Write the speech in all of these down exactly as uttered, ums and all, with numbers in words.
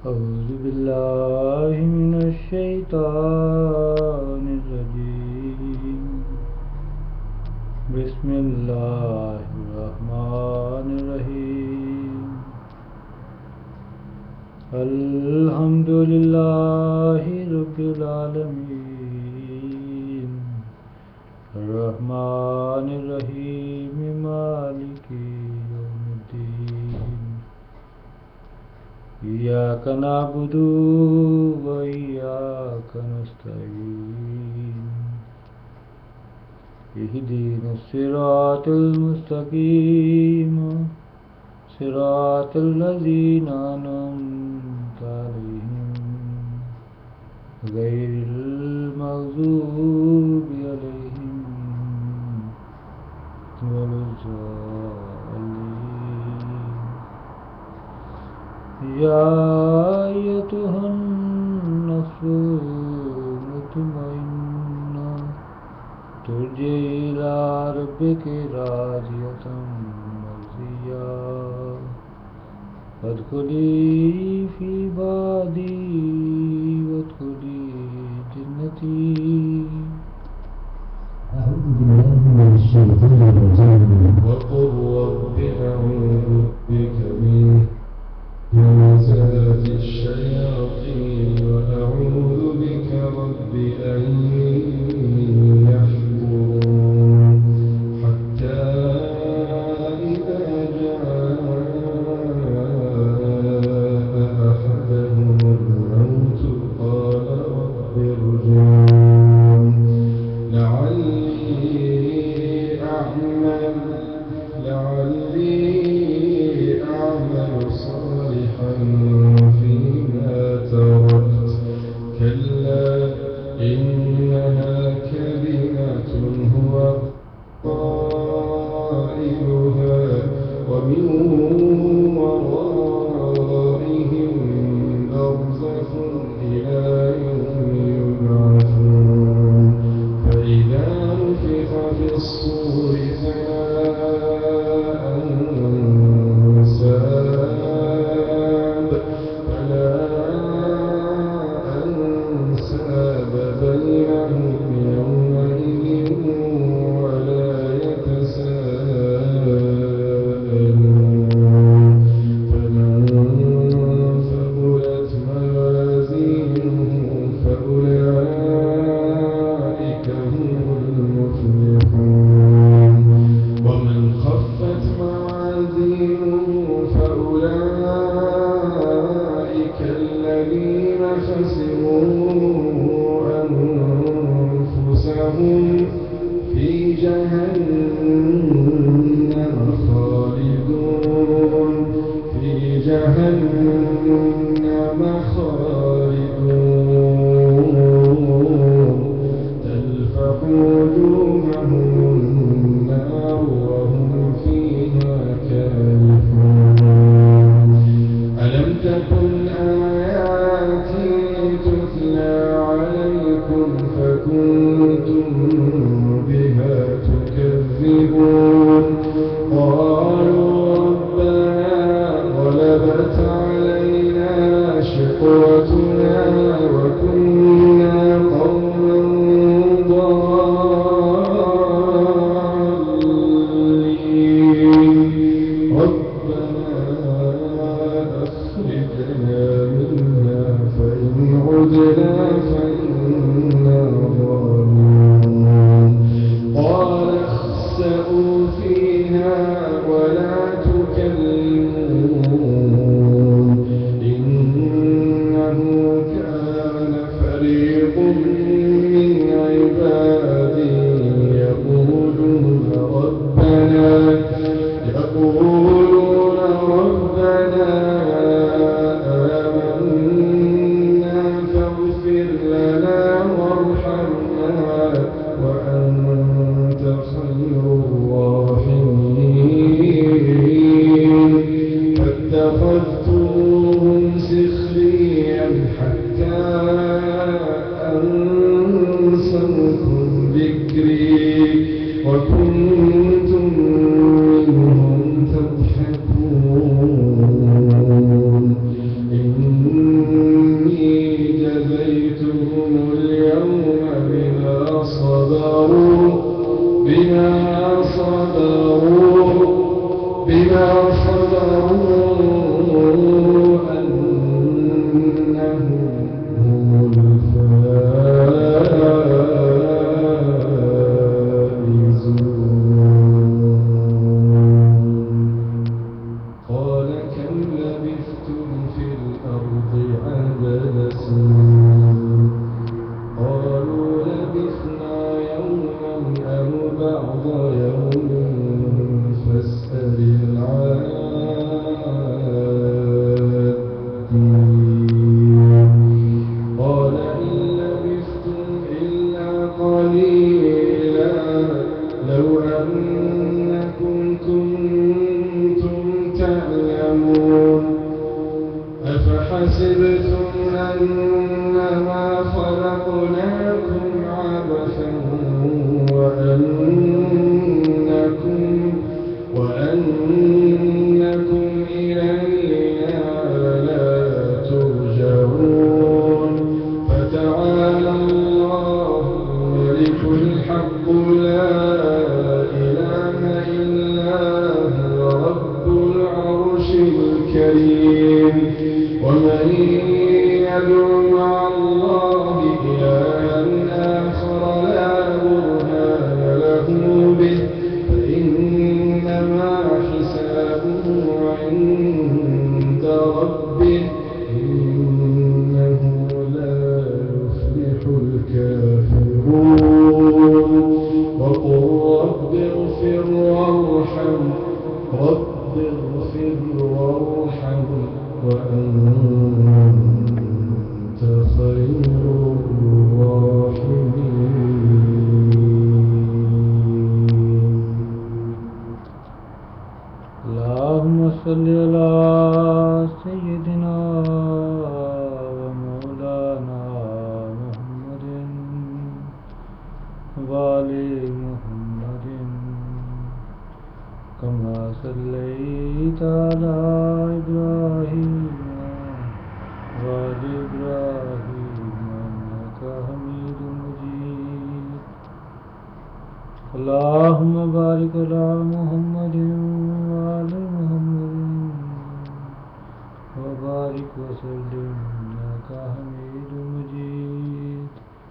أعوذ بالله من الشيطان الرجيم. بسم الله الرحمن الرحيم. الحمد لله رب العالمين الرحمن الرحيم مالك يوم الدين. إياك نعبد وإياك نستعين. اهدنا الصراط المستقيم صراط الذين أنعمت عليهم غير المغضوب عليهم ولا الضالين. يا أيتها النفس المطمئنة ترجعي إلى ربك راضية مرضية فادخلي في عبادي وادخلي جنتي. أعوذ بالله من الشيطان الرجيم. وقل رب أعوذ بك من همزات الشياطين وأعوذ بك رب أن يحضرون. حتى إذا جاء أحدهم الموت قال رب ارجعون لعلي أعمل لعلي أعمل صالحا فيما تركت كلا إنها كلمة هو قائلها ومن ورائهم برزخ إلى يوم يبعثون. فإذا نفخ في الصور فلا أنساب فلا أنساب بينهم يومئذ ولا يتساءلون. فمن ثقلت موازينه فأولئك هم المفلحون. ومن خفت موازينه فأولئك الذين خسروا أنفسهم في جهنم خالدون في جهنم خالدون تلفح وجوههم النار وهم فيها كالحون. ألم تكن آياتي تتلى عليكم فكنتم بها تكذبون. قالوا ربنا غلبت علينا شقوتنا وكنا قوما ضالين. ربنا أخرجنا منها فإن عدنا فإنا ظالمون. قال اخسئوا فيها ولا تكلمون إنه كان فريق من عبادي يقولون ربنا يقولون ربنا آمنا فاغفر لنا وارحمنا وأنت خير الراحمين. فاتخذتموهم سخريا حتى أنسوكم ذكري وكنتم منهم تضحكون. إن يعلمون أفحسبتم أنما خلقناكم عبثا وأنكم وأنكم إلينا لا ترجعون فتعالى الله الملك الحق لا إله إلا هو رب العرش الكريم ومن يدع مع الله إلها آخر لا برهان له به فإنما حسابه عند ربه إنه لا يفلح الكافرون وقل رب اغفر وارحم رب اغفر وارحم وأنت خير الراحمين اللهم صل على سيدنا ومولانا محمد وآل محمد كما صليت على إبراهيم وآل إبراهيم إنك حميد مجيد اللهم بارك على محمد وآل محمد وبارك وسلم إنك حميد مجيد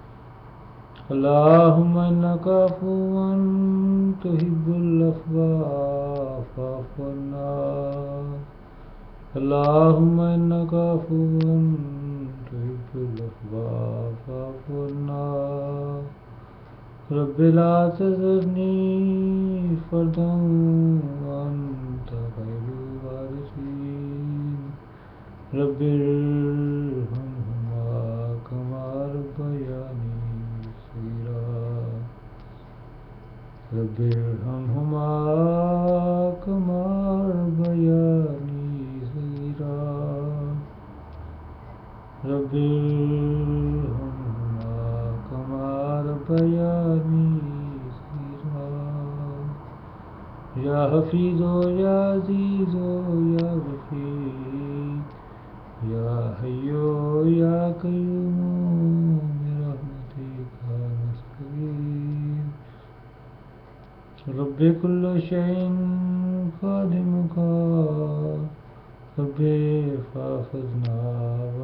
اللهم إنك عفو تحب العفو فاعف عنا اللهم إنك عفو تحب العفو فاعف عنا رب لا تذرني فردا وأنت خير الوارثين رب ارحمهما كما ربياني صغيرا رب ارحمهما كما ربياني صغيرا رب ارحمهما كما ربياني صغيرا يا حفيظ يا عزيز يا غفير يا حي يا قيوم برحمتك نستغيث رب كل شيء خادمك رب فاحفظنا